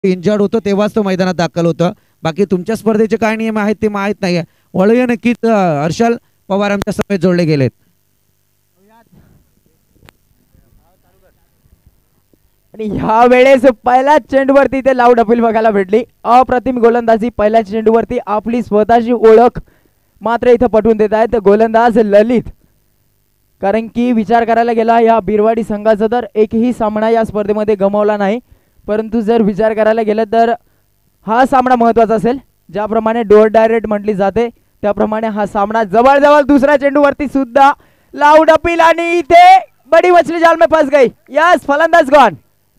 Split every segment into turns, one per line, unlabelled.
Injured होतो तेव्हाच तो मैदानात दाखल होतं. बाकी तुमच्या स्पर्धेचे काय नियम आहेत ते माहीत नाही. वळूया नक्कीच हर्षल पवार आमच्या समेत जोडले गेलेत.
आणि ह्या वेळेस पहिल्याच चेंडूवरती ते लाऊड अपील बघायला भेटली. अप्रतिम गोलंदाजी पहिल्याच चेंडूवरती आपली स्वतःची ओळख मात्र इथं पटवून देत आहेत गोलंदाज ललित. कारण की विचार करायला गेला या बिरवाडी संघाचा तर एकही सामना या स्पर्धेमध्ये गमावला नाही, परंतु जर विचार करायला गेलं तर हा सामना महत्त्वाचा असेल. ज्याप्रमाणे डोर डायरेक्ट म्हटली जाते त्याप्रमाणे हा सामना जवळजवळ दुसऱ्या चेंडूवरती सुद्धा लाऊड अपील आणि इथे बडी मछली जाल में फंस गई. यस, फलंदाज गॉन.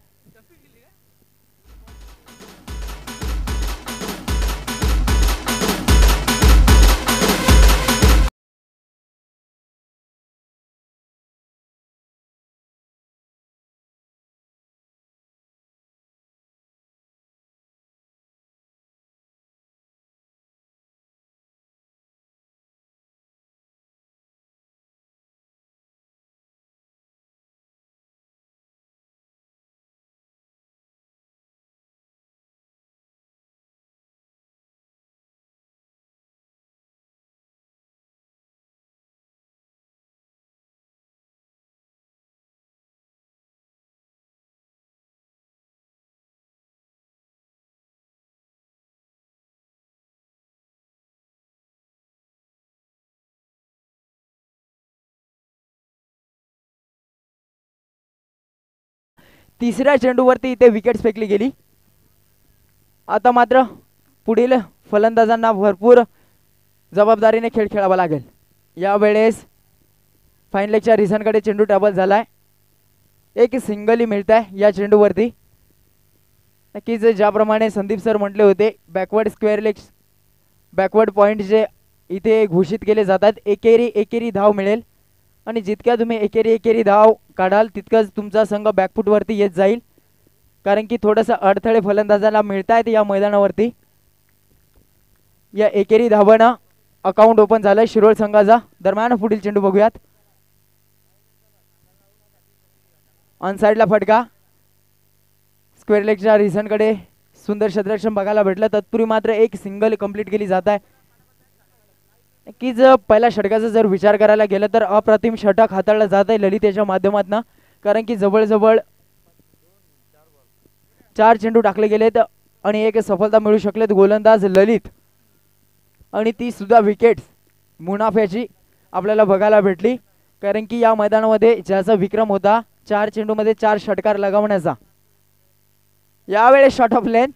तिसऱ्या चेंडूवरती इथे विकेट फेकली गेली. आता मात्र पुढील फलंदाजांना भरपूर जबाबदारीने खेळ खेळावा लागेल. यावेळेस फाईन लेगच्या रिझनकडे चेंडू टॅबल झालाय. एक सिंगली मिळत आहे या चेंडूवरती. नक्कीच ज्याप्रमाणे संदीप सर म्हटले होते backward square legs backward point जे इथे घोषित केले जातात एकेरी धाव मिळेल आणि जितक्या तुम्ही एकेरी धाव काढाल तितकंच तुमचा संघ बॅकफुटवरती येत जाईल. कारण की थोडंसं अडथळे फलंदाजांना मिळत आहेत या मैदानावरती. या एकेरी धावानं अकाउंट ओपन झालंय शिरोळ संघाचा. दरम्यान पुढील चेंडू बघूयात. ऑन साइडला फटका. स्क्वेअर लेगच्या रिझनकडे सुंदर क्षेत्ररक्षण बघायला भेटलं. तत्पूर्वी मात्र एक सिंगल कंप्लीट केली जात आहे. नक्कीच पहिल्या षटकाचा जर विचार करायला गेलं तर अप्रतिम षटक हाताळलं जात आहे ललितेच्या माध्यमातून. कारण की जवळजवळ 4 चेंडू टाकले गेलेत आणि एक सफलता मिळू शकलेत गोलंदाज ललित. आणि ती सुद्धा विकेट मुनाफ्याची आपल्याला बघायला भेटली. कारण की या मैदानामध्ये ज्याचा विक्रम होता 4 चेंडूमध्ये 4 षटकार लगावण्याचा. यावेळेस शॉट ऑफ लेंथ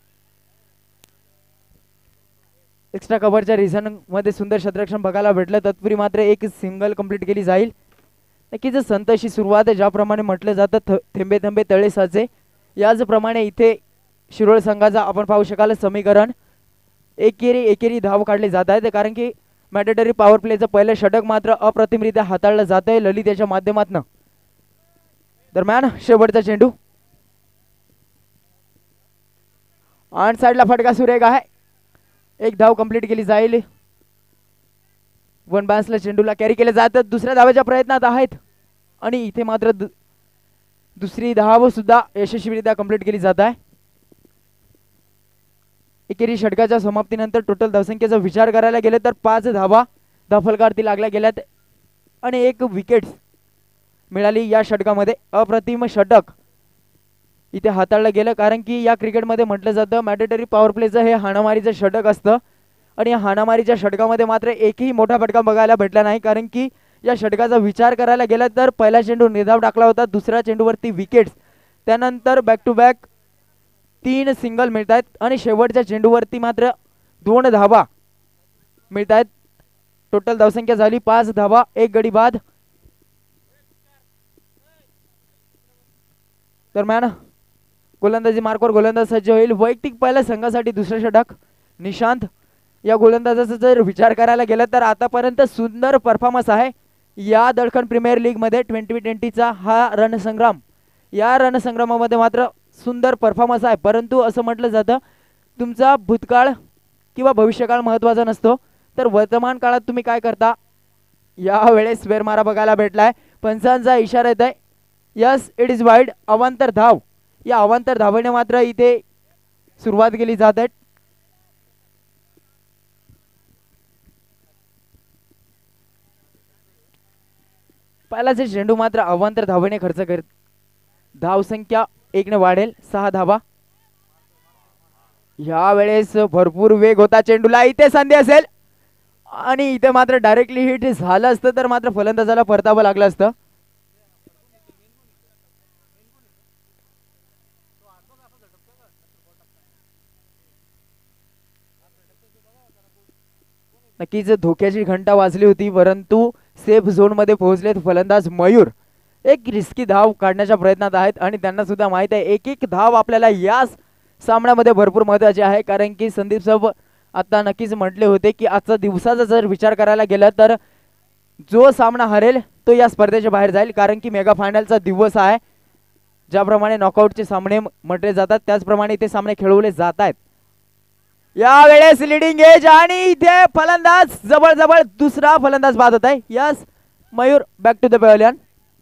एक्स्ट्रा कव्हरच्या रिझन मध्ये सुंदर क्षेत्ररक्षण बघायला भेटलं. तत्पूर्वी मात्र एक सिंगल कंप्लीट केली जाईल. नक्कीच संतशी सुरुवात ज्याप्रमाणे म्हटलं जातं थेंबे थेंबे तळे साचे याचप्रमाणे इथे शिरोळ संघाचा आपण पाहू शकाल समीकरण. एकेरी धाव काढले जात आहेत. कारण की मॅन्डेटरी पॉवर प्लेचं पहिलं षटक मात्र अप्रतिमरित्या हाताळलं जात आहे ललितेच्या माध्यमातून. दरम्यान शेवटचा चेंडू ऑन साइडला फटका सुरेख आहे. एक धाव कंप्लीट केली जाईल. वन बाउन्सला चेंडूला कॅरी केले जातात. दुसऱ्या धावेच्या प्रयत्नात आहेत आणि इथे मात्र दुसरी धाव सुद्धा यशस्वीरित्या कंप्लीट केली जात आहे. एकेरी षटकाच्या समाप्तीनंतर टोटल धावसंख्येचा विचार करायला गेले तर 5 धावा धावफलकावरती लागल्या गेल्यात आणि 1 विकेट मिळाली या षटकामध्ये. अप्रतिम षटक इथे हाताळलं गेलं. कारण की या क्रिकेटमध्ये म्हटलं जातं मॅन्डेटरी पॉवर प्लेचं हे हाणामारीचं षटक असतं आणि या हाणामारीच्या षटकामध्ये मात्र एकही मोठा फटका बघायला भेटला नाही. कारण की या षटकाचा विचार करायला गेला तर पहिला चेंडू निर्धाव टाकला होता. दुसऱ्या चेंडूवरती विकेट्स, त्यानंतर बॅक टू बॅक 3 सिंगल मिळत आहेत आणि शेवटच्या चेंडूवरती मात्र 2 धावा मिळत आहेत. टोटल धावसंख्या झाली 5 धावा 1 गडी बाद. दरम्यान गोलंदाजी मार्कवर गोलंदाज सज्ज होईल. वैयक्तिक पहिल्या संघासाठी दुसरं षटक निशांत. या गोलंदाजाचा जर विचार करायला गेला तर आतापर्यंत सुंदर परफॉर्मन्स आहे या दखन प्रीमियर लीग मध्ये 2020चा हा रणसंग्राम. या रणसंग्रामामध्ये मात्र सुंदर परफॉर्मन्स आहे. परंतु असं म्हटलं जातं तुमचा भूतकाळ किंवा भविष्यकाळ महत्त्वाचा नसतो तर वर्तमान काळात तुम्ही काय करता. यावेळेस स्क्वेअर मारा बघायला भेटलाय. पंचांचा इशारा येत आहे. Yes, it is wide. अवांतर धाव. या अवांतर धावेने मात्र इथे सुरुवात केली जात आहे. पहिलाच चेंडू मात्र अवांतर धावेने खर्च करत धावसंख्या 1 ने वाढेल 6 धावा. या वेळेस भरपूर वेग होता चेंडूला. इथे संधी असेल आणि इथे मात्र डायरेक्टली हिट झालं असतं तर मात्र फलंदाजाला परतावं लागलं असतं. नक्कीच धोक्याची घंटा वाजली होती परंतु सेफ झोन मध्ये पोहोचलेत फलंदाज मयूर. एक रिस्की धाव काढण्याच्या प्रयत्नात आहेत आणि त्यांना सुद्धा माहित आहे एक एक धाव आपल्याला या सामन्यामध्ये भरपूर महत्त्वाची आहे. कारण की संदीप सब आता नक्कीच म्हटले होते की आजचा दिवसाचा जर विचार करायला गेला तर जो सामना हरेल तो या स्पर्धेच्या बाहेर जाईल. कारण की मेगा फायनलचा दिवस आहे. ज्याप्रमाणे नॉकआउटचे सामने म्हटले जातात त्याचप्रमाणे इथे सामने खेळवले जात आहेत. यावेळेस लिडिंग एज आणि इथे फलंदाज जवळ जवळ दुसरा फलंदाज बाद होत आहे. Yes Mayur back to the pavilion.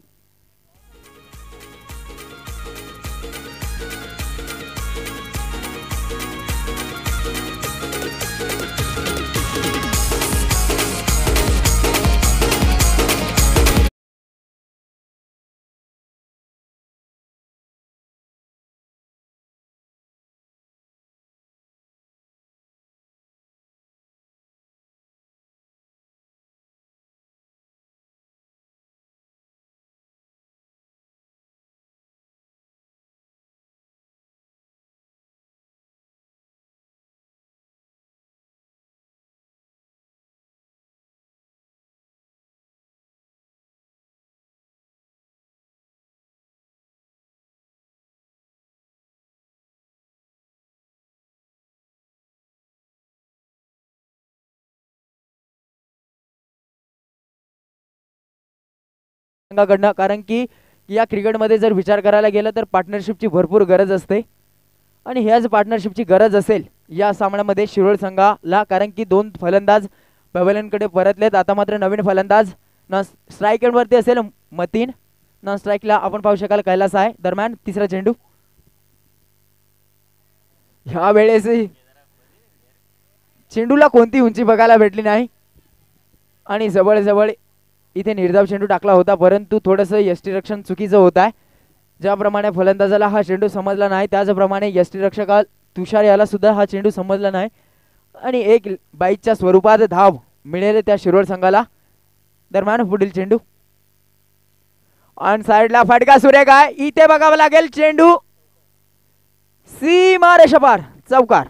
संघाकडनं कारण की या क्रिकेटमध्ये जर विचार करायला गेलं तर पार्टनरशिपची भरपूर गरज असते आणि ह्याच पार्टनरशिपची गरज असेल या सामन्यामध्ये शिरोळ संघाला. कारण की 2 फलंदाज पॅव्हलियनकडे परतलेत. आता मात्र नवीन फलंदाज न स्ट्राईक वरती असेल मतीन, न स्ट्राईकला आपण पाहू शकाल कैलास आहे. दरम्यान तिसरा चेंडू. ह्या वेळेस चेंडूला कोणती उंची बघायला भेटली नाही आणि जवळ जवळ इथे निर्धाव चेंडू टाकला होता परंतु थोडंसं यष्टीरक्षण चुकीचं होत आहे. ज्याप्रमाणे फलंदाजाला हा चेंडू समजला नाही त्याचप्रमाणे यष्टीरक्षक तुषार याला सुद्धा हा चेंडू समजला नाही आणि एक बाईकच्या स्वरूपात धाव मिळेल त्या शिरोळ संघाला. दरम्यान पुढील चेंडू ऑन साइडला फटका सुरेख आहे. इथे बघावं लागेल चेंडू सीमा रेषापार चौकार.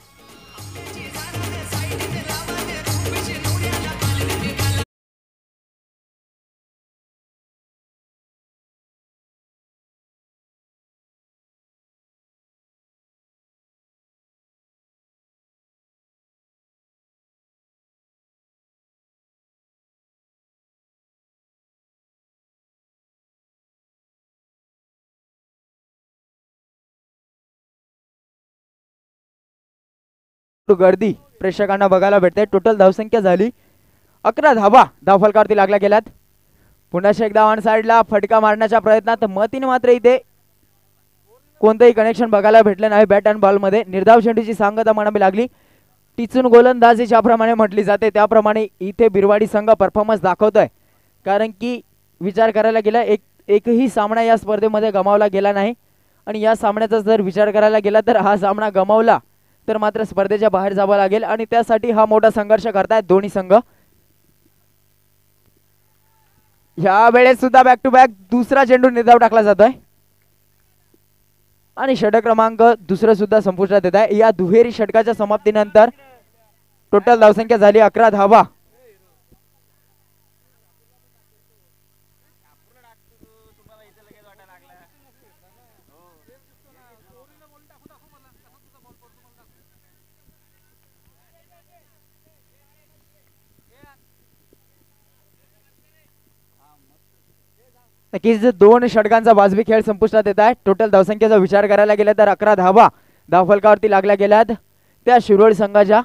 गर्दी प्रेक्षकांना बघायला भेटते. टोटल धावसंख्या झाली 11 धावा धावफलकावरती लागल्या गेल्यात. पुन्हा एकदा ऑन साइडला फटका मारण्याच्या प्रयत्नात मतीन मात्र इथे कोणतेही कनेक्शन बघायला भेटले नाही बॅट अँड बॉल मध्ये. निर्धाव चेंडूची सांगता म्हणावी लागली. टिचून गोलंदाजी ज्याप्रमाणे म्हटली जाते त्याप्रमाणे इथे बिरवाडी संघ परफॉर्मन्स दाखवतोय. कारण की विचार करायला गेला एकही सामना या स्पर्धेमध्ये गमावला गेला नाही आणि या सामन्याचा जर विचार करायला गेला तर हा सामना गमावला तर मात्र स्पर्धेच्या बाहेर जावं लागेल आणि त्यासाठी हा मोठा संघर्ष करतायत दोन्ही संघ. या वेळेस सुद्धा बॅक टू बॅक दुसरा चेंडू निर्धाव टाकला जातोय आणि षटक क्रमांक दुसरं सुद्धा संपुष्टात येत आहे. या दुहेरी षटकाच्या समाप्तीनंतर टोटल धावसंख्या झाली 11 धावा. नक्कीच 2 षटकांचा वाजवी खेळ संपुष्टात येत आहे. टोटल धावसंख्येचा विचार करायला गेला तर 11 धावा धावफलकावरती लागल्या गेल्यात त्या शिरोळ संघाच्या.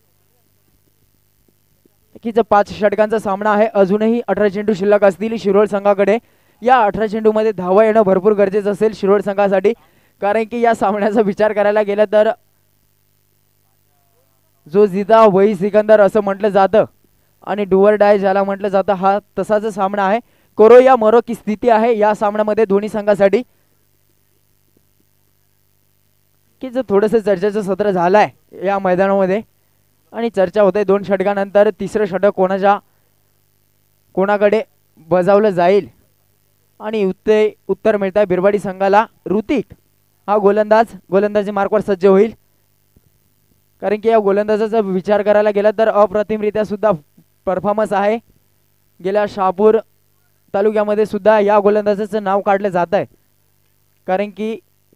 नक्कीच 5 षटकांचा सामना आहे. अजूनही 18 चेंडू शिल्लक असतील शिरोळ संघाकडे. या 18 चेंडू मध्ये धावा येणं भरपूर गरजेचं असेल शिरोळ संघासाठी. कारण की या सामन्याचा विचार करायला गेला तर जो जिता वही सिकंदर असं म्हटलं जातं आणि डुअर डाय ज्याला म्हटलं जातं हा तसाच सामना आहे. करो या मरो की स्थिती आहे या सामन्यामध्ये दोन्ही संघासाठी की जो थोडंसं चर्चेचं सत्र झालंय या मैदानामध्ये आणि चर्चा होते 2 षटकानंतर तिसरं षटक कोणाकडे बजावलं जाईल आणि उत्तर मिळत आहे बिरवाडी संघाला. ऋतिक हा गोलंदाजी मार्कवर सज्ज होईल कारण की या गोलंदाजाचा विचार करायला गेला तर अप्रतिमरित्या सुद्धा परफॉर्मन्स आहे. गेल्या शहापूर तालुक्यामध्ये सुद्धा या गोलंदाजाचं नाव काढलं जात आहे कारण की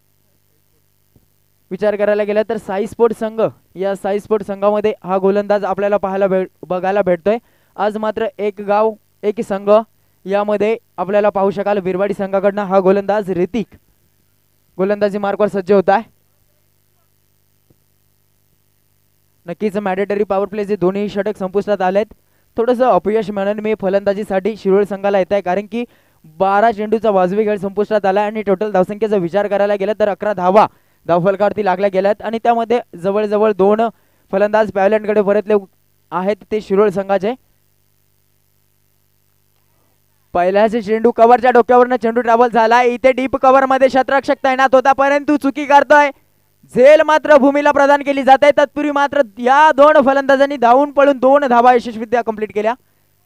विचार करायला गेला तर साई स्पोर्ट संघ या साई स्पोर्ट संघामध्ये हा गोलंदाज आपल्याला बघायला भेटतोय. आज मात्र एक गाव एक संघ यामध्ये आपल्याला पाहू शकाल बिरवाडी संघाकडनं हा गोलंदाज ऋतिक गोलंदाजी मार्कवर सज्ज होत आहे. नक्कीच मॅन्डेटरी पॉवर प्ले जे दोन्ही षटक संपुष्टात आलेत थोडंसं अपयश म्हणून मी फलंदाजीसाठी शिरोळ संघाला येत आहे कारण की 12 चेंडूचा वाजवी खेळ संपुष्टात आला आणि टोटल धावसंख्येचा विचार करायला गेला तर 11 धावा धावफलकावरती लागल्या गेल्यात आणि त्यामध्ये जवळजवळ 2 फलंदाज पॅव्हलियनकडे परतले आहेत ते शिरोळ संघाचे. पहिल्याचे चेंडू कव्हरच्या डोक्यावरनं चेंडू ट्रॅव्हल झाला. इथे डीप कव्हर मध्ये शतरक्षक तैनात होता परंतु चुकी करतोय. झेल मात्र भूमीला प्रदान केली जाते. तत्पूर्वी मात्र या 2 फलंदाजांनी धावून पळून 2 धावा यशस्वीरित्या कंप्लीट केल्या.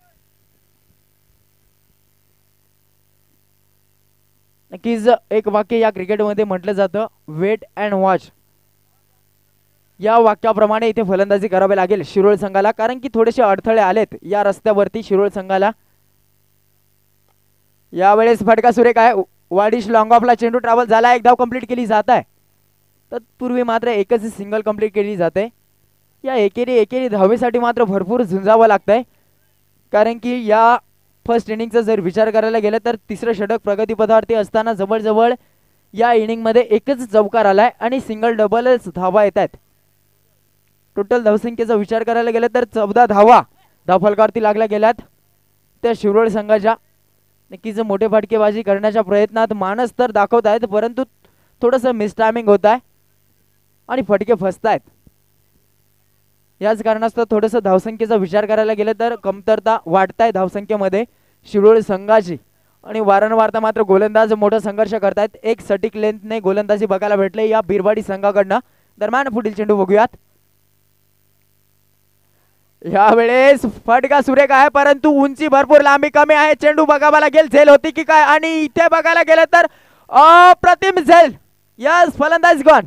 नक्कीच एक वाक्य या क्रिकेटमध्ये म्हटलं जातं वेट अँड वॉच. या वाक्याप्रमाणे इथे फलंदाजी करावी लागेल शिरोळ संघाला कारण की थोडेसे अडथळे आलेत या रस्त्यावरती शिरोळ संघाला. यावेळेस फटका सुरेख आहे. वाडिश लॉंग ऑफला चेंडू ट्रॅव्हल झाला. एक धाव कंप्लीट केली जात आहे. तत्पूर्वी मात्र एकच सिंगल कंप्लीट केली जाते. या एकेरी धावेसाठी मात्र भरपूर झुंजावं लागतंय कारण की या फर्स्ट इनिंगचा जर विचार करायला गेला तर तिसरं षटक प्रगतीपथावरती असताना जवळजवळ या इनिंगमध्ये एकच चौकार आलाय आणि सिंगल डबलच धावा येत आहेत. टोटल धावसंख्येचा विचार करायला गेला तर 14 धावा धावफलकावरती लागल्या गेल्यात त्या शिरोळ संघाच्या. नक्कीच मोठे फटकेबाजी करण्याच्या प्रयत्नात मानस तर दाखवत आहेत परंतु थोडंसं मिसटायमिंग होत आहे आणि फटके फसतायत. याच कारणास्तव थोडंसं धावसंख्येचा विचार करायला गेलं तर कमतरता वाढताय धावसंख्येमध्ये शिरोळ संघाची आणि वारंवार मात्र गोलंदाज मोठा संघर्ष करतायत. एक सटीक लेंथने गोलंदाजी बघायला भेटले या बिरवाडी संघाकडनं. दरम्यान पुढील चेंडू बघूयात. यावेळेस फटका सुरेख आहे परंतु उंची भरपूर लांबी कमी आहे. चेंडू बघावा लागेल झेल होती की काय आणि इथे बघायला गेलं तर अप्रतिम झेल. यस फलंदाज गॉन.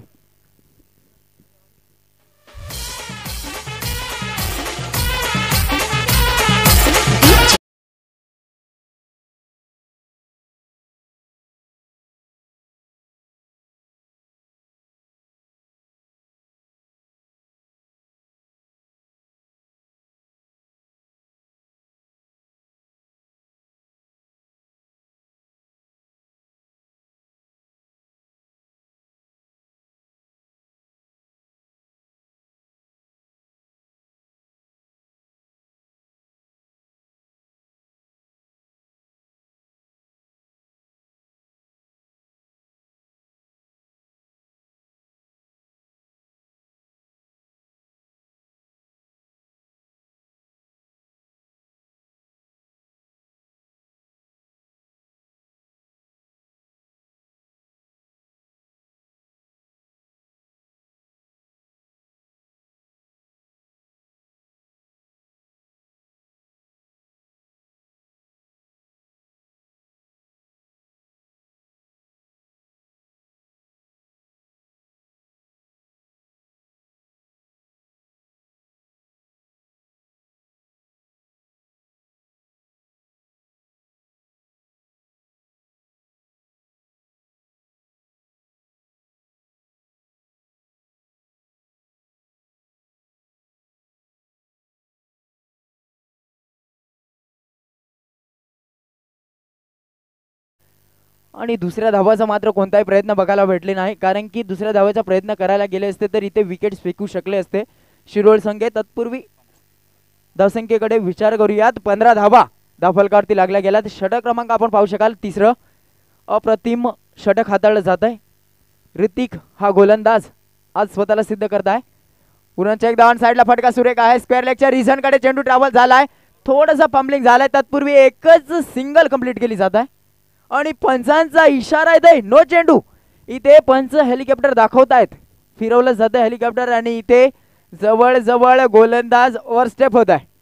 आणि दुसऱ्या धावाचा मात्र कोणताही प्रयत्न बघायला भेटले नाही कारण की दुसऱ्या धावाचा प्रयत्न करायला गेले असते तर इथे विकेट्स फेकू शकले असते शिरोळ संघ. तत्पूर्वी धावसंख्येकडे विचार करूयात. 15 धावा धावफलकावरती लागल्या गेल्यात. षटक क्रमांक आपण पाहू शकाल 3रं अप्रतिम षटक हाताळलं जात आहे. ऋतिक हा गोलंदाज आज स्वतःला सिद्ध करत आहे. पुन्हा चेक डाऊन साईडला फटका सुरेख आहे. स्क्वेअर लेगच्या रिझन कडे चेंडू ट्रॅव्हल झालाय. थोडंसं पंपलिंग झालंय. तत्पूर्वी एकच सिंगल कंप्लीट केली जात आहे आणि पंचांचा इशारा येतोय नो चेंडू. इथे पंच हेलिकॉप्टर दाखवतायत. फिरवलं जातं हेलिकॉप्टर आणि इथे जवळ जवळ गोलंदाज ओव्हर स्टेप होत आहे.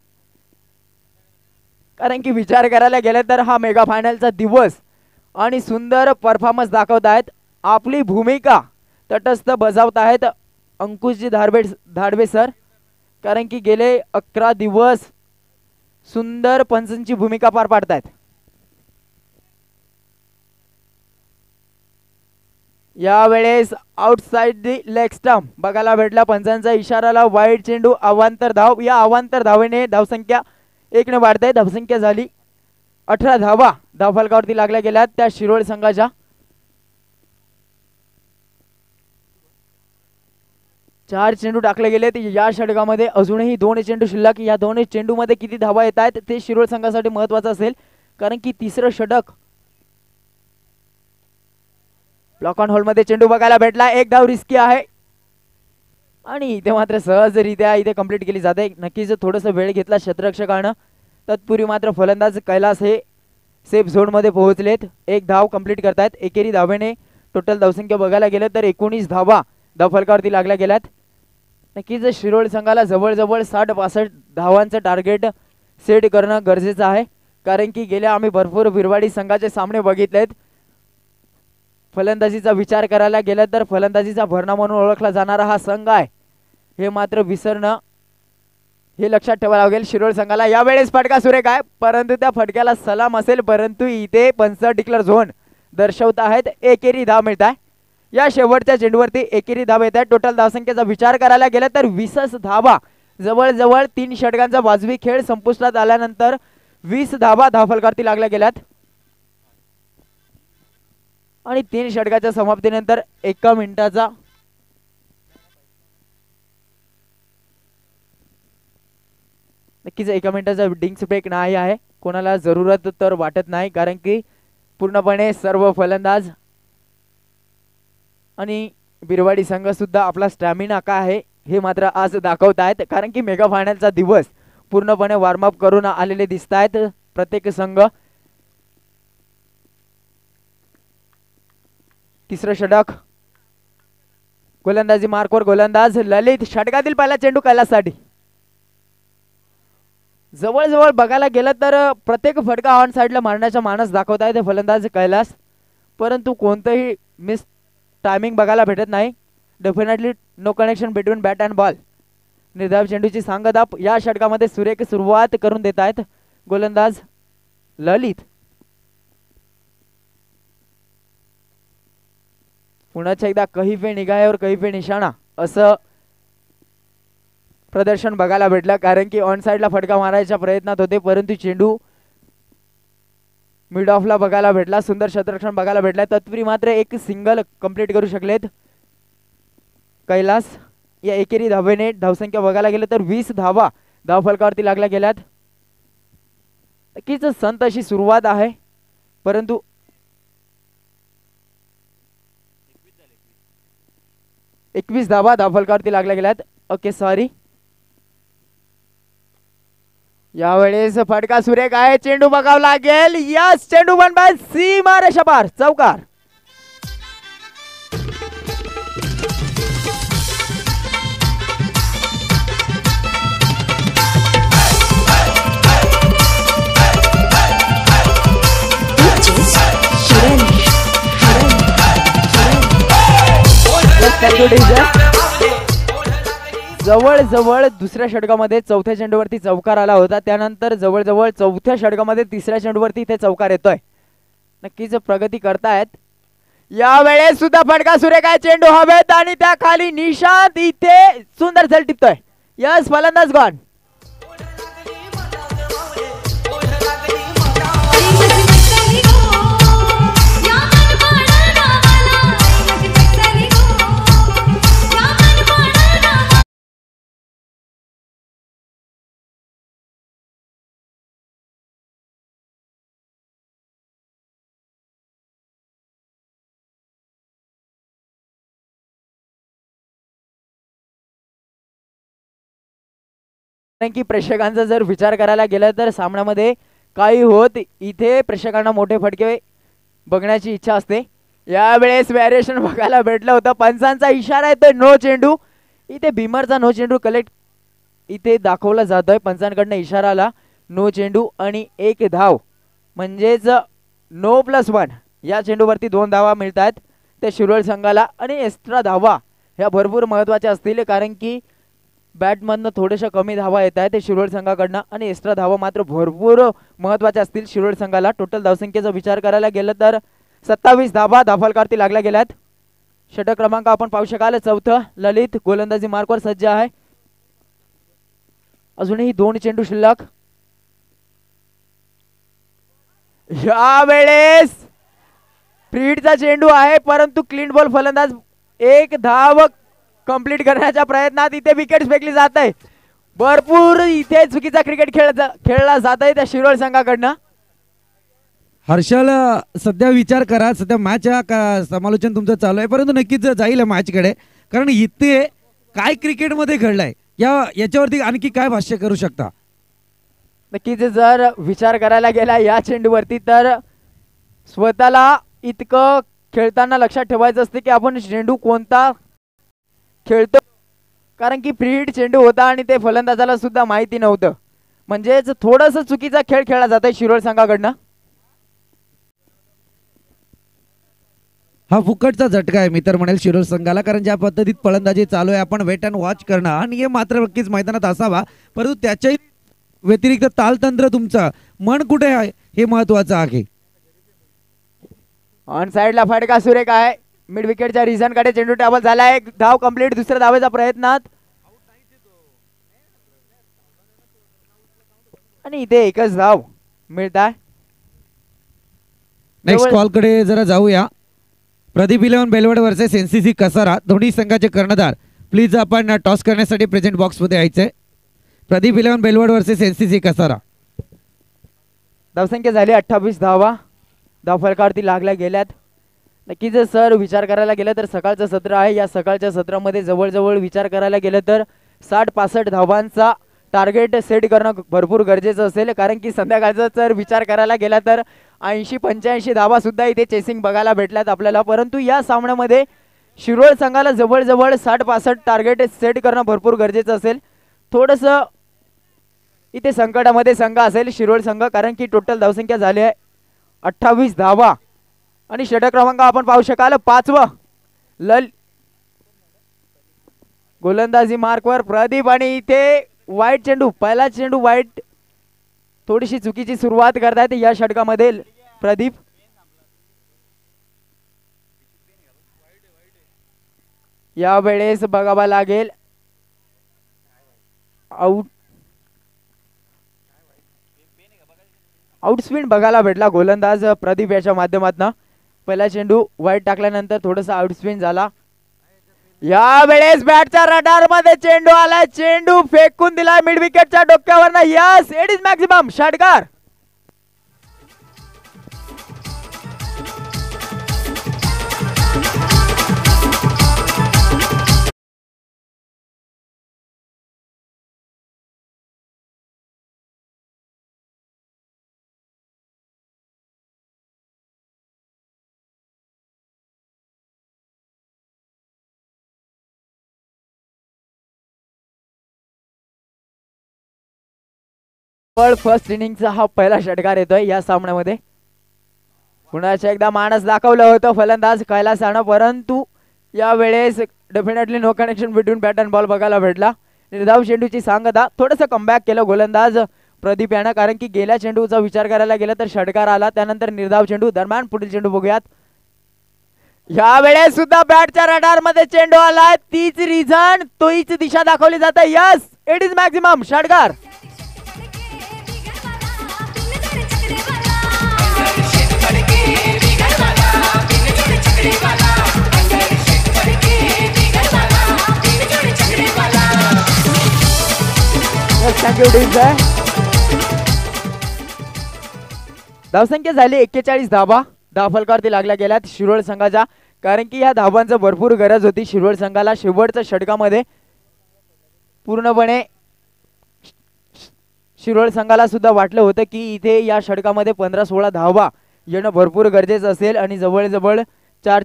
कारण की विचार करायला गेलं तर हा मेगा फायनलचा दिवस आणि सुंदर परफॉर्मन्स दाखवतायत. आपली भूमिका तटस्थ बजावत आहेत अंकुशजी धाडबे सर. कारण की गेले 11 दिवस सुंदर पंचांची भूमिका पार पाडतायत. यावेळेस आउटसाइड दी लेग स्टंप बघायला भेटला. पंचांचा इशाराला वाईड चेंडू अवांतर धाव. या अवांतर धावेने धावसंख्या 1 ने वाढते. धावसंख्या झाली 18 धावा धावफलकावरती लागल्या गेल्या त्या शिरोळ संघाच्या. चार चेंडू टाकले गेलेत या षटकामध्ये. अजूनही 2 चेंडू शिल्लक. या 2 चेंडूमध्ये किती धावा येत आहेत ते शिरोळ संघासाठी महत्वाचं असेल. कारण की तिसरं षटक ब्लॉक ऑन होल्ड मध्ये चेंडू बघायला भेटला. एक धाव रिस्की आहे आणि इथे मात्र सहजरित्या इथे कंप्लीट केली जाते. नक्कीच थोडंसं वेळ घेतला क्षेत्ररक्षकानं. तत्पूर्वी मात्र फलंदाज कैलास हे सेफ झोन मध्ये पोहोचलेत. एक धाव कंप्लीट करतायत. एकेरी धावेने टोटल धावसंख्या बघायला गेलं तर 19 धावा धावफलकावरती लागल्या गेल्यात. नक्कीच शिरोळ संघाला जवळजवळ 60-65 धावांचं टार्गेट सेट करणं गरजेचं आहे. कारण की गेल्या आम्ही भरपूर बिरवाडी संघाचे सामने बघितलेत. फलंदाजीचा विचार करायला गेलं तर फलंदाजीचा भरणा म्हणून ओळखला जाणारा हा संघ आहे हे मात्र विसरणं हे लक्षात ठेवायला लागेल शिरोळ संघाला. यावेळेस फटका सुरेख आहे परंतु त्या फटक्याला सलाम असेल. परंतु इथे पंच डिक्लेअर झोन दर्शवत आहेत. एकेरी धाव मिळत आहे. या शेवटच्या चेंडूवरती एकेरी धाव येत आहे. टोटल धावसंख्येचा विचार करायला गेला तर 20 धावा. जवळजवळ 3 षटकांचा वाजवी खेळ संपुष्टात आल्यानंतर 20 धावा धावफलकावरती लागल्या गेल्यात आणि 3 षटकाच्या समाप्तीनंतर 1 मिनिटाचा नक्कीच 1 मिनिटाचा डिंक्स ब्रेक नाही आहे. कोणाला जरूरत तर वाटत नाही कारण की पूर्णपणे सर्व फलंदाज आणि बिरवाडी संघ सुद्धा आपला स्टॅमिना काय आहे हे मात्र आज दाखवत आहेत. कारण की मेगा फायनलचा दिवस पूर्णपणे वॉर्मअप करून आलेले दिसत आहेत प्रत्येक संघ. तिसरं षटक गोलंदाजी मार्कवर गोलंदाज ललित. षटकातील पहिला चेंडू कैलाससाठी. जवळजवळ बघायला गेलं तर प्रत्येक फटका ऑन साइडला मारण्याचा मानस दाखवत आहे फलंदाज कैलास. परंतु कोणतंही मिस टायमिंग बघायला भेटत नाही. Definitely no connection between bat and ball. निर्धाव चेंडूची सांगताप या षटकामध्ये सुरेख सुरुवात करून देत आहेत गोलंदाज ललित. पुन्हा एकदा कही पे निगाह और कही पे निशाणा असं प्रदर्शन बघायला भेटलं. कारण की ऑन साइडला फटका मारायच्या प्रयत्नात होते परंतु चेंडू मिड ऑफला बघायला भेटला. सुंदर क्षेत्ररक्षण बघायला भेटलं. तत्पूर्वी मात्र एक सिंगल कंप्लीट करू शकलेत कैलास. या एकेरी धावेने धावसंख्या बघायला गेलं तर 20 धावा धावफलकावरती लागल्या गेल्यात. नक्कीच संत अशी सुरुवात आहे परंतु 21 धावा धावफलकावरती लागल्या गेल्यात. Okay sorry. यावेळेस फटका सुरेख आहे. चेंडू बघावा लागेल. यस चेंडू बन बाय सीमा रेषापार चौकार. जवळजवळ दुसऱ्या षटकामध्ये चौथ्या चेंडूवरती चौकार आला होता. त्यानंतर जवळजवळ चौथ्या षटकामध्ये तिसऱ्या चेंडूवरती इथे चौकार येतोय. नक्कीच प्रगती करतायत. यावेळेस सुद्धा फटका सुरेख आहे. चेंडू हवेत आणि त्या खाली निशांत इथे सुंदर झेल टिपतोय. यस फलंदाज गॉन. कारण की प्रेक्षकांचा जर विचार करायला गेला तर सामन्यामध्ये काही होत इथे प्रेक्षकांना मोठे फटके बघण्याची इच्छा असते. यावेळेस व्हेरिएशन बघायला भेटलं होतं. पंचांचा इशारा येतोय नो चेंडू. इथे भीमरचा नो चेंडू कलेक्ट इथे दाखवला जातोय. पंचांकडनं इशारा आला नो चेंडू आणि 1 धाव म्हणजेच नो +1 या चेंडूवरती 2 धावा मिळतात त्या शिरोळ संघाला. आणि एक्स्ट्रा धावा ह्या भरपूर महत्त्वाच्या असतील कारण की बॅटमधनं थोड्याशा कमी धावा येत आहेत शिरोळ संघाकडनं आणि एक्स्ट्रा धावा मात्र भरपूर महत्त्वाच्या असतील शिरोळ संघाला. टोटल धावसंख्येचा विचार करायला गेलं तर 27 धावा धाफलकारती लागल्या गेल्यात. षटक क्रमांक आपण पाहू शकाल 4थं ललित गोलंदाजी मार्कवर सज्ज आहे. अजूनही 2 चेंडू शिल्लक. यावेळेस फ्रीडचा चेंडू आहे परंतु क्लीन बॉल फलंदाज 1 धाव कंप्लीट करण्याच्या प्रयत्नात इथे विकेट फेकली जात आहे. भरपूर इथे चुकीचा क्रिकेट खेळला जात आहे त्या शिरोळ संघाकडनं.
हर्षल सध्या विचार करा, सध्या मॅच समालोचन तुमचं चालू आहे परंतु नक्कीच जाईल मॅचकडे कारण इथे काय क्रिकेटमध्ये घडलंय याच्यावरती आणखी काय भाष्य करू शकता.
नक्कीच जर विचार करायला गेला या चेंडूवरती तर स्वतःला इतकं खेळताना लक्षात ठेवायचं असते की आपण चेंडू कोणता खेळतो कारण की फ्री हिट चेंडू होता आणि ते फलंदाजाला सुद्धा माहिती नव्हतं. म्हणजेच थोडंसं चुकीचा खेळ खेळला जात आहे शिरोळ संघाकडनं.
हा फुकटचा झटका आहे मी तर म्हणेल शिरोळ संघाला कारण ज्या पद्धतीत फलंदाजी चालू आहे आपण वेट अँड वॉच करणं आणि हे मात्र नक्कीच मैदानात असावा परंतु त्याच्याही व्यतिरिक्त तालतंत्र तुमचं मन कुठे आहे हे महत्वाचं आहे.
ऑन साइडला फटका सुरेख आहे. मिड विकेटच्या रिझन कडे चेंडू टॅबल झाला. 1 धाव कंप्लीट. दुसऱ्या धावेचा प्रयत्नात आणि इथे एकच धाव मिळताय.
नेक्स्ट कॉल कडे जरा जाऊया. प्रदीप 11 बेलवड वर्सेस एनसीसी कसारा दोन्ही संघाचे कर्णधार प्लीज आपण टॉस करण्यासाठी प्रेझेंट बॉक्स मध्ये यायचंय. Pradeep 11 Belwad versus NCC Kasara.
धावसंख्या झाली 28 धावा धावफलकावरती लागल्या गेल्यात. नक्कीच सर विचार करायला गेलं तर सकाळचं सत्र आहे. या सकाळच्या सत्रामध्ये जवळजवळ विचार करायला गेलं तर 60-65 धावांचा टार्गेट सेट करणं भरपूर गरजेचं असेल कारण की संध्याकाळचा जर विचार करायला गेला तर 80-85 धावा सुद्धा इथे चेसिंग बघायला भेटल्यात आपल्याला. परंतु या सामन्यामध्ये शिरोळ संघाला जवळजवळ 60-65 टार्गेट सेट करणं भरपूर गरजेचं असेल. थोडंसं इथे संकटामध्ये संघ असेल शिरोळ संघ कारण की टोटल धावसंख्या झाली आहे 28 धावा आणि षटक क्रमांक आपण पाहू शकाल 5वं गोलंदाजी मार्कवर प्रदीप आणि इथे वाईट चेंडू. पहिला चेंडू वाईट. थोडीशी चुकीची सुरुवात करतायत या षटकामध्ये प्रदीप. यावेळेस बघावा लागेल आउटस्विंग बघायला भेटला गोलंदाज प्रदीप याच्या माध्यमातून. पहिला चेंडू वाईट टाकल्यानंतर थोडासा आउटस्विंग झाला. यावेळेस बॅटच्या रडार मध्ये चेंडू आला. चेंडू फेकून दिला मिड विकेटच्या डोक्यावर. यस इट इज मॅक्सिमम षटकार. फर्स्ट इनिंगचा हा पहिला षटकार येतोय या सामन्यामध्ये. पुन्हा एकदा माणस दाखवलं होतं फलंदाज कैलासानं परंतु यावेळेस definitely no connection between bat and ball बघायला भेटला. निर्धाव चेंडूची सांगता. थोडंसं कमबॅक केलं गोलंदाज प्रदीप यानं कारण की गेल्या चेंडूचा विचार करायला गेला तर षटकार आला त्यानंतर निर्धाव चेंडू. दरम्यान पुढील चेंडू बघूयात. यावेळेस सुद्धा बॅटच्या रडार मध्ये चेंडू आला. तीच रिझन तोच दिशा दाखवली जाते. यस इट इज मॅक्सिमम षटकार. धावसंख्या झाली 41 धावा धावफलकावरती लागल्या गेल्यात शिरोळ संघाच्या कारण की या धावांचं भरपूर गरज होती शिरोळ संघाला. शेवटच्या षटकामध्ये पूर्णपणे शिरोळ संघाला सुद्धा वाटलं होतं की इथे या षटकामध्ये 15-16 धावा येणं भरपूर गरजेचं असेल आणि जवळजवळ चार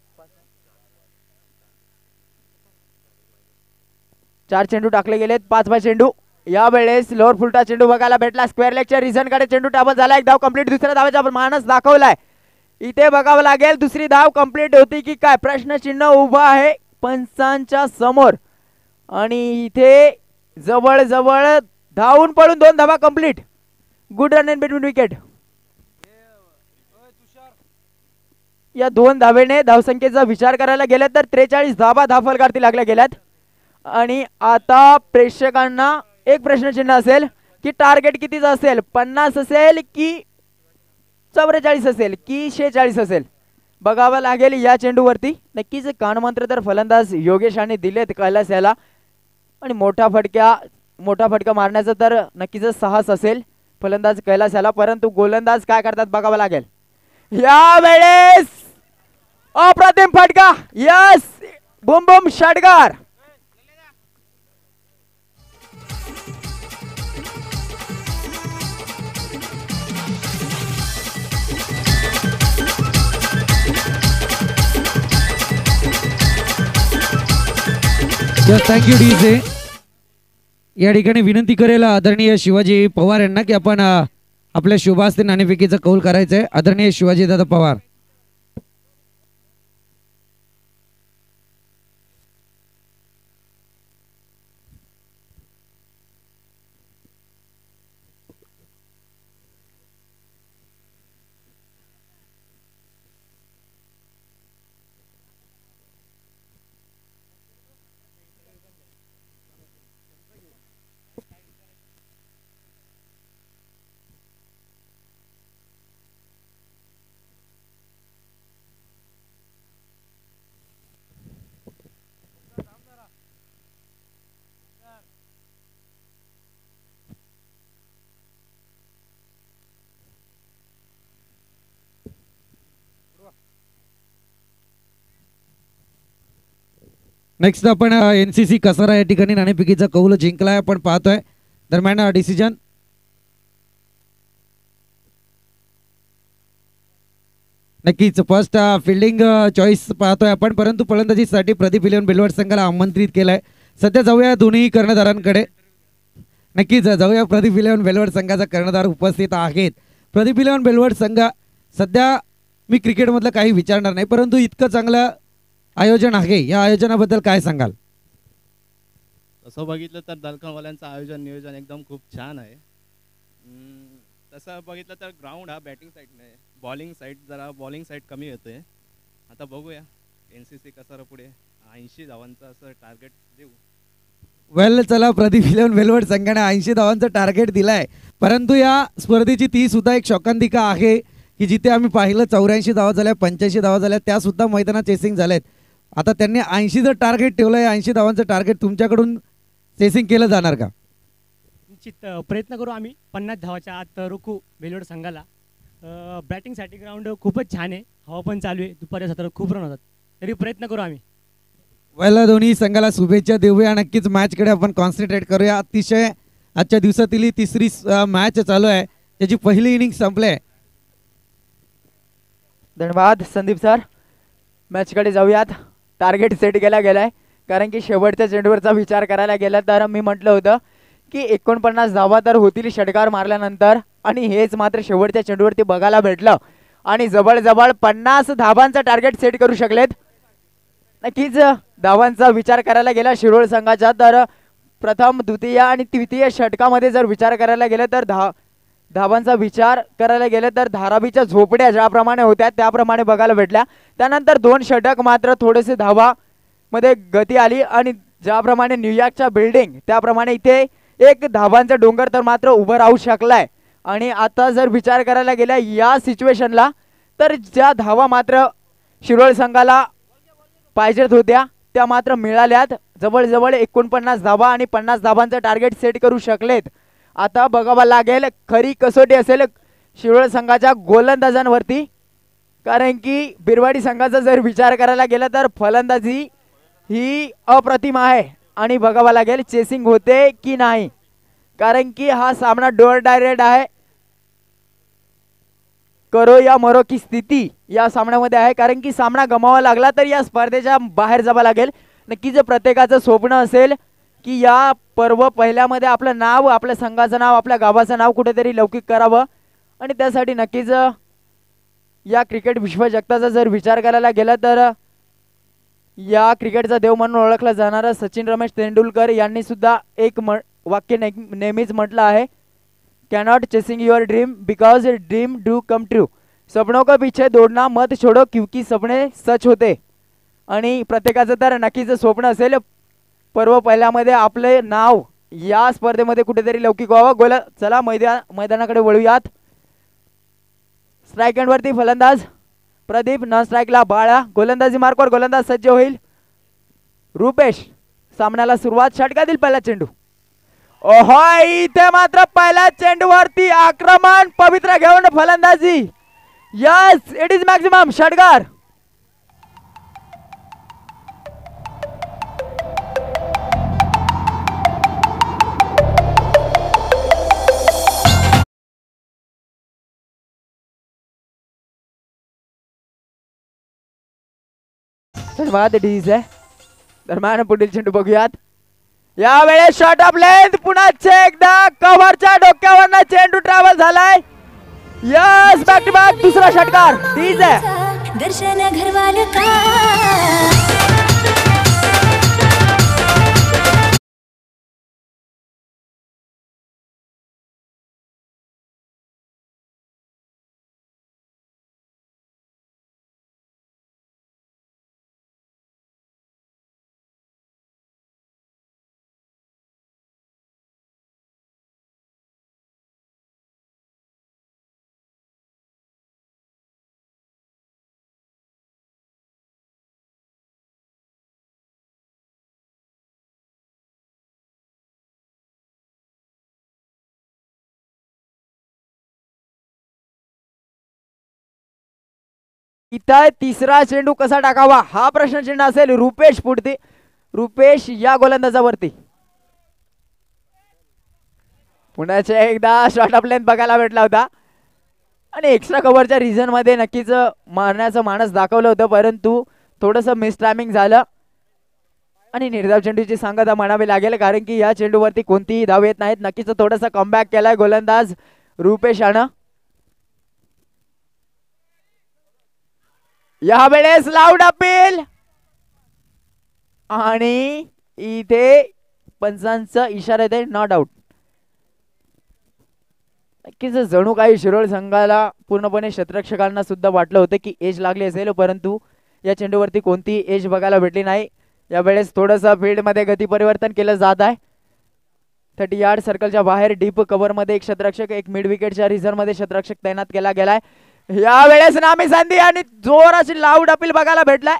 चेंडू टाकले गेलेत. 5 चेंडू. यावेळेस लोअर फुलटा चेंडू बघायला भेटला. स्क्वेअर लेगच्या रिझन कडे चेंडू टाबल झाला. एक धाव कंप्लीट. दुसऱ्या धावेचा मानस दाखवलाय. इथे बघावं लागेल दुसरी धाव कंप्लीट होती की काय, प्रश्नचिन्ह उभा आहे पंचांच्या समोर. आणि इथे जवळजवळ धावून पडून 2 धावा complete. Good run in between wicket. या 2 धावेने धावसंख्येचा विचार करायला गेला तर 43 धावा धावफलकार्थी लागल्या गेल्यात. आणि आता प्रेक्षकांना एक प्रश्नचिन्ह असेल की टार्गेट कितीच असेल, 50 असेल की 44 असेल की 46 असेल, बघावं लागेल या चेंडूवरती. नक्कीच कानमंत्र तर फलंदाज योगेश यांनी दिलेत कैलास याला. आणि मोठा फटका मारण्याचं तर नक्कीच साहस असेल फलंदाज कैलास याला. परंतु गोलंदाज काय करतात बघावं लागेल. यावेळेस अप्रतिम फटका. यस, बुम बुम षटकार.
Thank you DJ. या ठिकाणी विनंती करेल आदरणीय शिवाजी पवार यांना की आपण आपल्या शुभास्ते नाणेफेकीचा कौल करायचंय. आदरणीय शिवाजी दादा पवार. नेक्स्ट आपण NCC कसारा या ठिकाणी नाणेफेकीचा कौल जिंकलाय आपण पाहतोय. दरम्यान डिसिजन नक्कीच फर्स्ट फिल्डिंग चॉईस पाहतोय आपण. परंतु फलंदाजीसाठी प्रदीप इलेव्हन बेलवड संघाला आमंत्रित केलंय. सध्या जाऊया दोन्ही कर्णधारांकडे. नक्कीच जाऊया. प्रदीप इलेव्हन बेलवड संघाचा कर्णधार उपस्थित आहेत. प्रदीप इलेव्हन बेलवड संघ सध्या मी क्रिकेटमधलं काही विचारणार नाही, परंतु इतकं चांगलं आयोजन आहे, या आयोजनाबद्दल काय सांगाल?
तसं बघितलं तर दलकणवाल्यांचं आयोजन नियोजन एकदम खूप छान आहे. तसं बघितलं तर ग्राउंड हा बॅटिंग साईड नाही, बॉलिंग साईड कमी येतोय. आता बघूया NCC कसारा पुढे 80 धावांचं असं टार्गेट देऊ.
वेल चला, प्रदीप इलेव्हन बेलवड संघाने 80 धावांचं टार्गेट दिलाय. परंतु या स्पर्धेची ती सुद्धा एक शोकांतिका आहे की जिथे आम्ही पाहिलं 84 धावा झाल्या, 85 धावा झाल्या, त्या सुद्धा मैदानात चेसिंग झालेत. आता त्यांनी 80चं टार्गेट ठेवलंय. 80 धावांचं टार्गेट तुमच्याकडून चेसिंग केलं जाणार का?
निश्चित प्रयत्न करू आम्ही 50 धावाच्या आत रोखू बेलवड संघाला. बॅटिंगसाठी ग्राउंड खूपच छान आहे, हवा पण चालू आहे, दुपारी सत्र खूप रन होतात, तरी प्रयत्न करू आम्ही.
वेल दोन्ही संघाला शुभेच्छा देऊया. नक्कीच मॅचकडे आपण कॉन्सन्ट्रेट करूया. अतिशय आजच्या दिवसातील तिसरी मॅच चालू आहे, त्याची पहिली इनिंग संपले.
धन्यवाद संदीप सर. मॅचकडे जाऊयात. टार्गेट सेट केला गेलाय, कारण की शेवटच्या चेंडूवरचा विचार करायला गेला तर मी म्हटलं होतं की 49 धावा तर होतील षटकार मारल्यानंतर, आणि हेच मात्र शेवटच्या चेंडूवरती बघायला भेटलं. आणि जवळजवळ 50 धावांचा टार्गेट सेट करू शकलेत. नक्कीच धावांचा विचार करायला गेला शिरोळ संघाचा तर प्रथम, द्वितीय आणि तृतीय षटकामध्ये जर विचार करायला गेलं तर धावांचा विचार करायला गेलं तर धारावीच्या झोपड्या ज्याप्रमाणे होत्या त्याप्रमाणे बघायला भेटल्या. त्यानंतर 2 षटक मात्र थोडेसे धावामध्ये गती आली, आणि ज्याप्रमाणे न्यूयॉर्कच्या बिल्डिंग त्याप्रमाणे इथे एक धावांचा डोंगर तर मात्र उभं राहू शकलाय. आणि आता जर विचार करायला गेला या सिच्युएशनला तर ज्या धावा मात्र शिरोळ संघाला पाहिजेत होत्या त्या मात्र मिळाल्यात. जवळजवळ 49 धावा आणि 50 धावांचं टार्गेट सेट करू शकलेत. आता बघावं लागेल खरी कसोटी असेल शिरोळ संघाच्या गोलंदाजांवरती, कारण की बिरवाडी संघाचा जर विचार करायला गेला तर फलंदाजी ही अप्रतिम आहे, आणि बघावं लागेल चेसिंग होते की नाही, कारण की हा सामना डोअर डायरेक्ट आहे. करो या मरो की स्थिती या सामन्यामध्ये आहे, कारण की सामना गमावा लागला तर या स्पर्धेच्या बाहेर जावं लागेल. नक्कीच प्रत्येकाचं स्वप्न असेल की या पर्व पहिल्यामध्ये आपलं नाव, आपल्या संघाचं नाव, आपल्या गावाचं नाव कुठेतरी लौकिक करावं. आणि त्यासाठी नक्कीच या क्रिकेट विश्वजगताचा जर विचार करायला गेला तर या क्रिकेटचा देव म्हणून ओळखला जाणारा सचिन रमेश तेंडुलकर यांनी सुद्धा एक वाक्य नेहमीच म्हटलं आहे, cannot chasing your dream because dream do come true. सपनों को पीछे दौड़ना मत छोड़ो क्योंकि सपने सच होते. आणि प्रत्येकाचं तर नक्कीच स्वप्न असेल पर्व पहिल्यामध्ये आपले नाव या स्पर्धेमध्ये कुठेतरी लौकिक व्हावं. गोल चला मैदानाकडे वळूयात. स्ट्राईक एंडवरती फलंदाज प्रदीप, नॉन स्ट्राईकला बाळा. गोलंदाजी मार्कवर गोलंदाज सज्ज होईल. रुपेश, सामन्याला सुरुवात. षटकातील पहिला चेंडू. ओहो, इथे मात्र पहिल्या चेंडूवरती आक्रमण, पवित्र घेऊन फलंदाजी. Yes, it is maximum. षटकार. धन्यवाद डीजे. दरम्यान पुढील चेंडू बघूयात. यावेळेस शॉट ऑफ लेंथ, पुन्हा एकदा कव्हरच्या डोक्यावरनं चेंडू ट्रॅव्हल झालाय. यस, बॅक टू बॅक दुसरा षटकार. डीजे
दर्शन घरवाल का.
इथं तिसरा चेंडू कसा टाकावा हा प्रश्नचिन्ह असेल. रुपेश पुढते. रुपेश या गोलंदाजावरती. पुण्याच्या एकदा शॉट ऑफ लेंथ बघायला भेटला होता आणि एक्स्ट्रा कव्हरच्या रिझन मध्ये नक्कीच मारण्याचं मानस दाखवलं होतं, परंतु थोडंसं मिस टायमिंग झालं आणि निर्धाव चेंडूची सांगता म्हणावी लागेल, कारण की या चेंडूवरती कोणतीही धाव येत नाहीत. नक्कीच थोडासा कमबॅक केलाय गोलंदाज रुपेश यानं. यावेळेस लाऊड अपील आणि इथे पंचांचा इशारा येते नॉट आउट. नक्कीच जणू काही शिरोळ संघाला पूर्णपणे क्षेत्ररक्षकांना सुद्धा वाटलं होतं की एज लागली असेल, परंतु या चेंडूवरती कोणती एज बघायला भेटली नाही. यावेळेस थोडंसं फील्डमध्ये गती परिवर्तन केलं जात आहे. 30 यार्ड सर्कलच्या बाहेर डीप कव्हरमध्ये एक क्षेत्ररक्षक, एक मिड विकेटच्या रिझर्व्हमध्ये क्षेत्ररक्षक तैनात केला गेलाय. यावेळेस नामी संधी आणि जोराची लाऊड अपील बघायला भेटलाय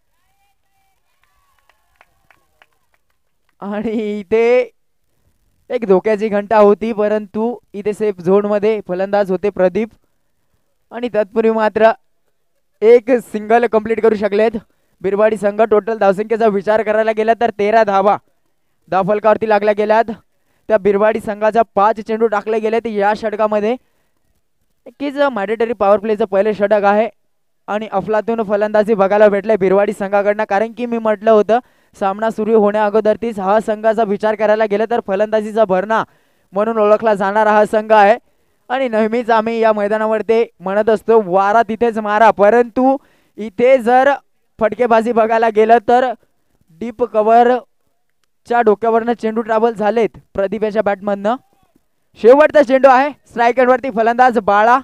आणि इथे एक धोक्याची घंटा होती, परंतु इथे सेफ झोन मध्ये फलंदाज होते प्रदीप आणि तत्पूर्वी मात्र एक सिंगल कंप्लीट करू शकलेत बिरवाडी संघ. टोटल धावसंख्येचा विचार करायला गेला तर 13 धावा धावफलकावरती लागल्या गेल्यात. त्या बिरवाडी संघाच्या 5 चेंडू टाकले गेलेत या षटकामध्ये. नक्कीच मॅन्डेटरी पॉवर प्लेचं पहिलं षटक आहे आणि अफलातून फलंदाजी बघायला भेटले बिरवाडी संघाकडनं, कारण की मी म्हटलं होतं सामना सुरू होण्या अगोदरतीच हा संघाचा विचार करायला गेला तर फलंदाजीचा भरणा म्हणून ओळखला जाणारा हा संघ आहे आणि नेहमीच आम्ही या मैदानावरती म्हणत असतो वारा तिथेच मारा, परंतु इथे जर फटकेबाजी बघायला गेलं तर डीप कव्हरच्या डोक्यावरनं चेंडू ट्रॅव्हल झालेत प्रदीप याच्या बॅटमधनं. शेवटचा चेंडू आहे. स्ट्राईक एंडवरती फलंदाज बाळा.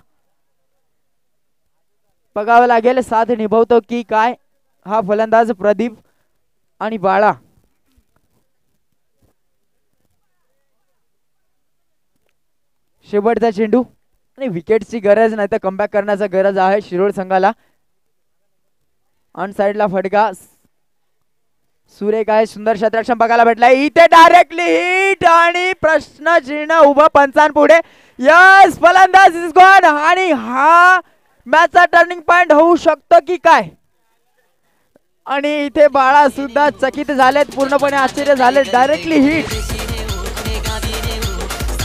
बघावं लागेल साथ निभवतो की काय हा फलंदाज प्रदीप आणि बाळा. शेवटचा चेंडू आणि विकेटची गरज नाही तर कमबॅक करण्याचा गरज आहे शिरोळ संघाला. ऑन साइडला फटका सुरेख आहे. सुंदर क्षेत्ररक्षण बघायला भेटलाय. इथे डायरेक्टली हिट आणि प्रश्न चिन्ह उभं पंचांपुढे. यस, फलंदाज इज गॉन आणि हा मॅचचा टर्निंग पॉइंट होऊ शकतो की काय. आणि इथे बाळा सुद्धा चकित झालेत, पूर्णपणे आश्चर्य झाले. डायरेक्टली हिट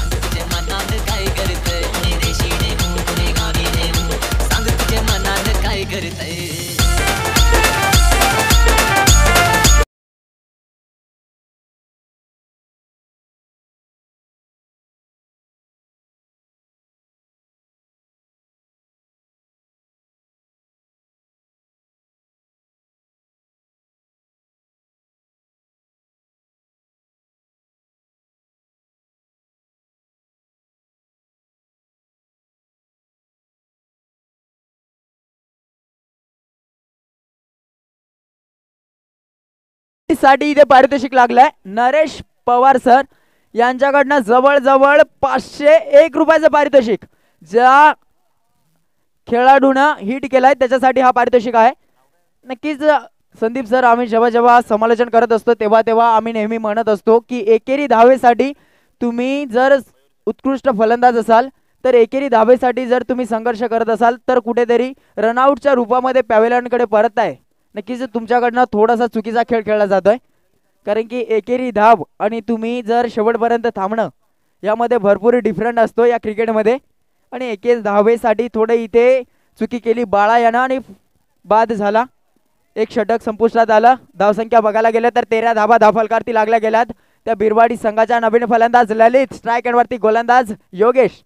साठी इथे पारितोषिक लागलंय नरेश पवार सर यांच्याकडनं जवळजवळ 501 रुपयाचं पारितोषिक. ज्या खेळाडूनं हिट केलाय त्याच्यासाठी हा पारितोषिक आहे. नक्कीच संदीप सर, आम्ही जेव्हा जेव्हा समालोचन करत असतो तेव्हा तेव्हा आम्ही नेहमी म्हणत असतो की एकेरी धावेसाठी तुम्ही जर उत्कृष्ट फलंदाज असाल तर एकेरी धावेसाठी जर तुम्ही संघर्ष करत असाल तर कुठेतरी रनआउटच्या रूपामध्ये पॅव्हेलियनकडे परतताय. नक्कीच तुमच्याकडनं थोडासा चुकीचा खेळ खेळला जातोय, कारण की एकेरी धाव आणि तुम्ही जर शेवटपर्यंत थांबणं यामध्ये भरपूर डिफरंट असतो या क्रिकेटमध्ये. आणि एकेरी धावेसाठी थोडे इथे चुकी केली बाळा यानं आणि बाद झाला. एक षटक संपुष्टात आलं. धावसंख्या बघायला गेलं तर 13 धावा धावफलकावरती लागल्या गेल्यात. त्या बिरवाडी संघाच्या नवीन फलंदाज ललित, स्ट्राईक एंडवरती गोलंदाज योगेश.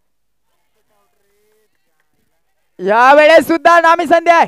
यावेळेस सुद्धा नामी संधी आहे.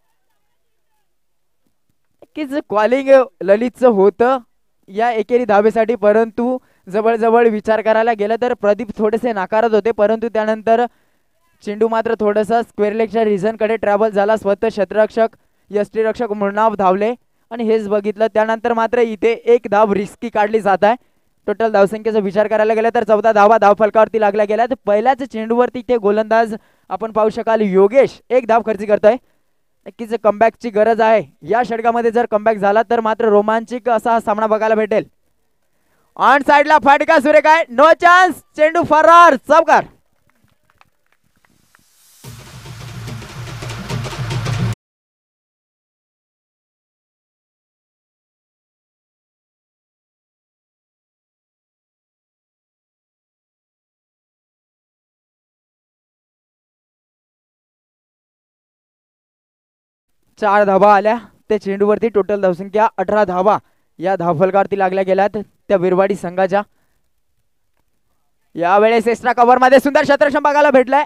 नक्कीच कॉलिंग ललितचं होतं या एकेरी धावेसाठी, परंतु जवळजवळ विचार करायला गेलं तर प्रदीप थोडेसे नाकारत होते, परंतु त्यानंतर चेंडू मात्र थोडासा स्क्वेअर लेगच्या रिझन कडे ट्रॅव्हल झाला. स्वतः क्षेत्ररक्षक यष्टीरक्षक मुन्नाफ धावले आणि हेच बघितलं. त्यानंतर मात्र इथे एक धाव रिस्की काढली जात आहे. टोटल धावसंख्येचा विचार करायला गेला तर 14 धावा धावफलकावरती लागल्या गेल्या. पहिल्याच चेंडूवरती ते गोलंदाज आपण पाहू शकाल योगेश एक धाव खर्ची करतोय. नक्कीच कमबॅकची गरज आहे. या षटकामध्ये जर कमबॅक झाला तर मात्र रोमांचिक असा हा सामना बघायला भेटेल. ऑन साइडला फाटका सुरेख आहे. नो चान्स, चेंडू फरार. चौकार. चार धावा आल्या त्या चेंडूवरती. टोटल धावसंख्या 18 धावा या धावफलकावरती लागल्या गेल्यात त्या बिरवाडी संघाच्या. यावेळेस एक्स्ट्रा कव्हर मध्ये सुंदर क्षेत्ररक्षण बघायला भेटलाय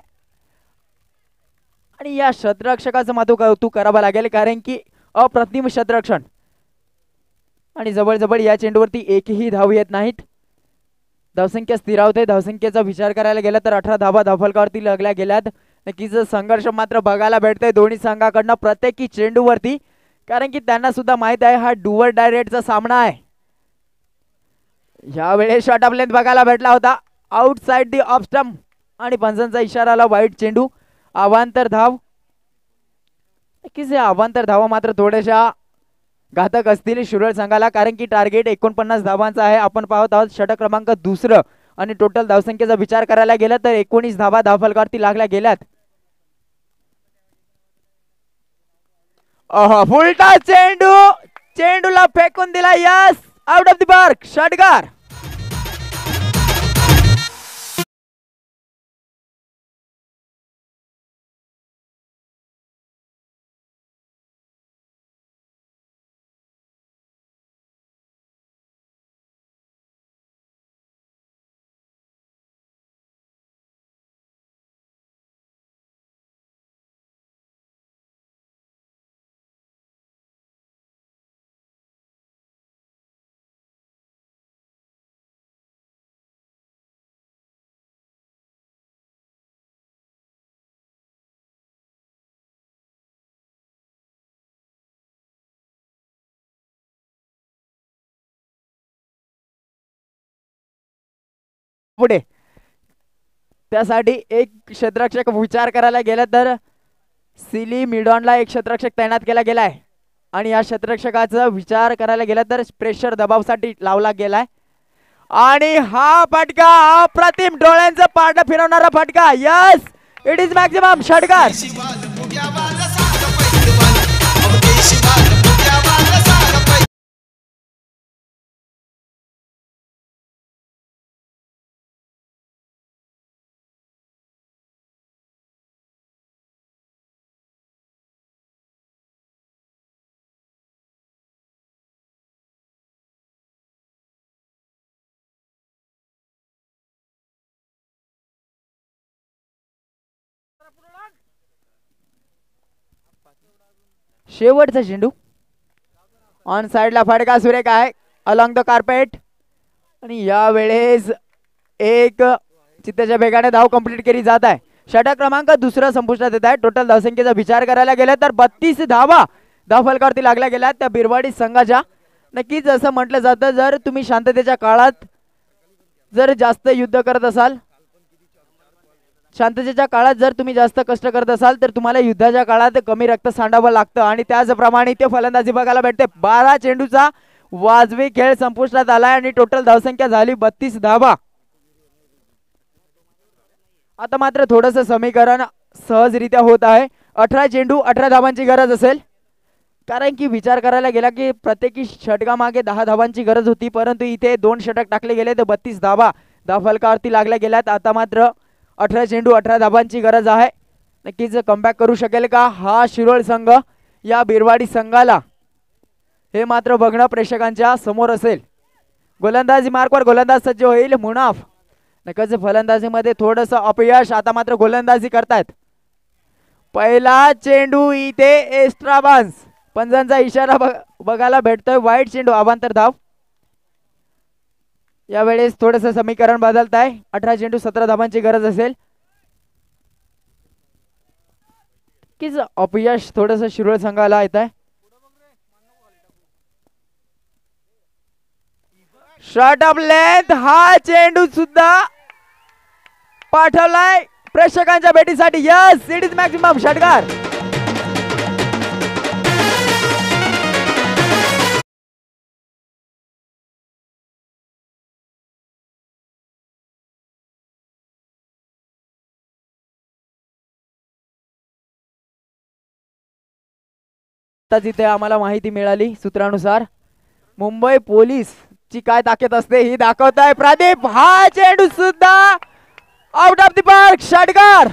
आणि या क्षेत्ररक्षकाचं मात्र कौतुक करावं लागेल, कारण की अप्रतिम क्षेत्ररक्षण. आणि जवळजवळ या चेंडूवरती एकही धाव येत नाहीत. धावसंख्या स्थिरावते. धावसंख्येचा विचार करायला गेला तर 18 धावा धावफलकावरती लागल्या गेल्यात. नक्कीच संघर्ष मात्र बघायला भेटतोय दोन्ही संघाकडनं प्रत्येकी चेंडूवरती, कारण की त्यांना सुद्धा माहित आहे हा डू ऑर डाय रेटचा सामना आहे. यावेळेस शॉट ऑफ लेंथ बघायला भेटला होता आउटसाइड दी ऑफ स्टंप आणि पंचांचा इशारा आला. वाईट चेंडू. अवांतर धाव. नक्कीच अवांतर धावा मात्र थोड्याशा घातक असतील शिरोळ संघाला, कारण की टार्गेट 49 धावांचा आहे. आपण पाहत आहोत षटक क्रमांक दुसरं आणि टोटल धावसंख्येचा विचार करायला गेला तर 19 धावा धावफलकावरती लागल्या गेल्यात. फुलटा चेंडू, चेंडूला फेकून दिला. Yes, out of the park. षटकार. पुढे त्यासाठी एक क्षेत्ररक्षक विचार करायला गेला तर सिली मिडॉनला एक क्षेत्ररक्षक तैनात केला गेलाय आणि या क्षेत्ररक्षकाचा विचार करायला गेला तर प्रेशर दबावासाठी लावला गेलाय. आणि हा फटका अप्रतिम डोळ्यांचं पारडं फिरवणारा फटका. Yes, it is maximum. षटकार. शेवटचा चेंडू. ऑन साइडला फटका सुरेख आहे अलॉंग द कार्पेट आणि यावेळेस एक चित्ताच्या वेगाने धाव कंप्लीट केली जात आहे. षटक क्रमांक दुसरा संपुष्टात येत आहे. टोटल धावसंख्येचा विचार करायला गेला तर 32 धावा धावफलकावरती लागल्या गेल्या त्या बिरवाडी संघाच्या. नक्कीच असं म्हटलं जातं, जर तुम्ही शांततेच्या काळात जर जास्त युद्ध करत असाल, शांततेच्या काळात जर तुम्ही जास्त कष्ट करत असाल तर तुम्हाला युद्धाच्या काळात कमी रक्त सांडावं लागतं आणि त्याचप्रमाणे ते फलंदाजी बघायला भेटते. 12 चेंडूचा वाजवी खेळ संपुष्टात आलाय आणि टोटल धावसंख्या झाली 32 धावा. आता मात्र थोडंसं समीकरण सहजरित्या होत आहे. 18 चेंडू 18 धावांची गरज असेल, कारण की विचार करायला गेला की प्रत्येकी षटकामागे 10 धावांची गरज होती, परंतु इथे 2 षटक टाकले गेले तर 32 धावा धावफलकावरती लागल्या गेल्यात. आता मात्र 18 चेंडू 18 धावांची गरज आहे. नक्कीच कमबॅक करू शकेल का हा शिरोळ संघ या बिरवाडी संघाला, हे मात्र बघणं प्रेक्षकांच्या समोर असेल. गोलंदाजी मार्कवर गोलंदाज सज्ज होईल मुनाफ. नक्कीच फलंदाजीमध्ये थोडंसं अपयश. आता मात्र गोलंदाजी करतायत. पहिला चेंडू इथे एक्स्ट्रा बान्स, पंजांचा इशारा बघायला भेटतोय. वाईट चेंडू अवांतर धाव. यावेळेस थोडंसं समीकरण बदलत आहे. 18 चेंडू 17 धावांची गरज असेल. की अपयश थोडंसं शिरोळ संघाला येत आहे. शॉट ऑफ लेंथ, हा चेंडू सुद्धा पाठवलाय प्रेक्षकांच्या भेटीसाठी. यस, इट इज मॅक्सिमम षटकार. तिथे आम्हाला माहिती मिळाली सूत्रानुसार मुंबई पोलीस ची काय ताकद असते ही दाखवत आहे प्रदीप. हा चेंडू सुद्धा आउट ऑफ द पार्क, षटकार.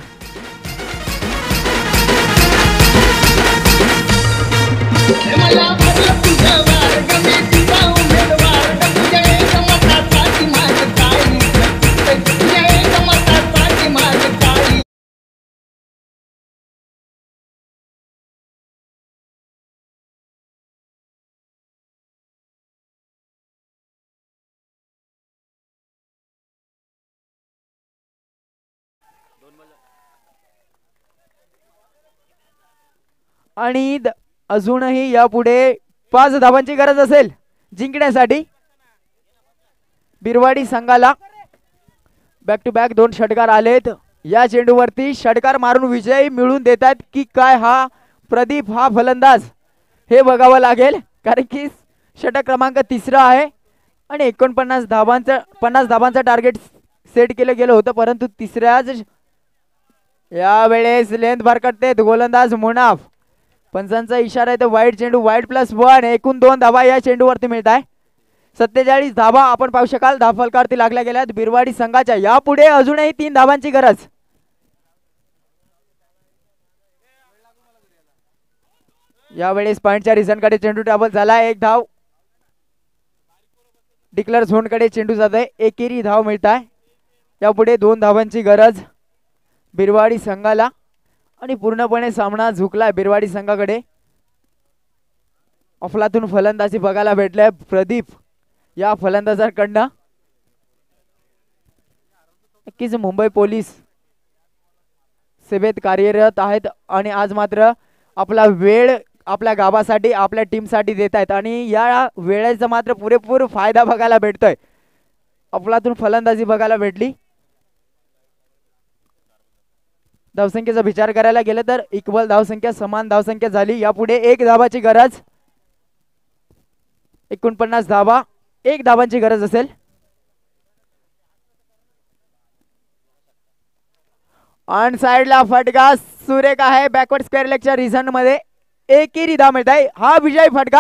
आणि अजूनही यापुढे 5 धावांची गरज असेल जिंकण्यासाठी बिरवाडी संघाला. बॅक टू बॅक 2 षटकार आलेत. या चेंडूवरती षटकार मारून विजय मिळवून देतात की काय हा प्रदीप, हा फलंदाज, हे बघावं लागेल, कारण की षटक क्रमांक 3 आहे आणि 49 धावांचं 50 धावांचं टार्गेट सेट केलं गेलं होतं, परंतु तिसऱ्याच यावेळेस लेंथ भरकटते गोलंदाज मुनाफ. पंचांचा इशारा आहे तर वाईट चेंडू, वाईट +1. एकूण 2 धावा या चेंडूवरती मिळत आहे. 47 धावा आपण पाहू शकाल धावफलकावरती लागल्या गेल्यात बिरवाडी संघाच्या. यापुढे अजूनही 3 धावांची गरज. यावेळेस पॉइंटच्या रिझनकडे चेंडू ट्रॅव्हल झाला. 1 धाव डिक्लेअर झोनकडे चेंडू जात आहे. एकेरी धाव मिळत आहे. यापुढे 2 धावांची गरज बिरवाडी संघाला आणि पूर्णपणे सामना झुकलाय बिरवाडी संघाकडे. अफलातून फलंदाजी बघायला भेटले प्रदीप या फलंदाजांकडनं. नक्कीच मुंबई पोलीस सेवेत कार्यरत आहेत आणि आज मात्र आपला वेळ आपल्या गावासाठी आपल्या टीमसाठी देत आहेत आणि या वेळेचा मात्र पुरेपूर फायदा बघायला भेटतोय. अफलातून फलंदाजी बघायला भेटली. धावसंख्येचा विचार करायला गेलं तर इक्वल धावसंख्या, समान धावसंख्या झाली. यापुढे 1 धावाची गरज. 49 धावा 1 धावांची गरज असेल. ऑन साइडला फटका सुरेख आहे. बॅकवर्ड स्क्वेअर लेगच्या रिझन मध्ये एकेरी धाव मिळत आहे. हा विजय फटका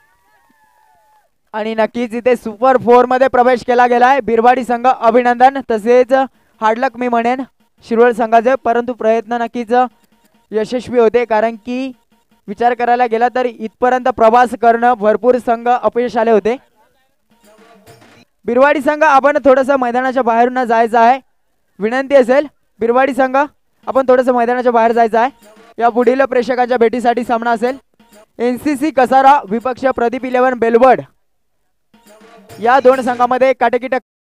आणि नक्कीच इथे सुपर 4 मध्ये प्रवेश केला गेलाय बिरवाडी संघ. अभिनंदन. तसेच हार्डलक मी म्हणेन शिरोळ संघाचे, परंतु प्रयत्न नक्कीच यशस्वी होते, कारण की विचार करायला गेला तर इथपर्यंत प्रवास करणं भरपूर संघ अपयश आले होते. बिरवाडी संघ आपण थोडंसं मैदानाच्या बाहेरून जायचं आहे. विनंती असेल बिरवाडी संघ आपण थोडंसं मैदानाच्या बाहेर जायचं आहे. या पुढील प्रेक्षकांच्या भेटीसाठी सामना असेल NCC कसारा विपक्ष प्रदीप 11 बेलवड. या 2 संघामध्ये काटेकी